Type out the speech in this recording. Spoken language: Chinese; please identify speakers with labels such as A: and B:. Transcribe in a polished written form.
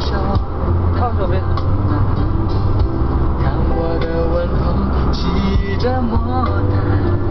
A: 靠左边。
B: 看我的问候骑着魔毯。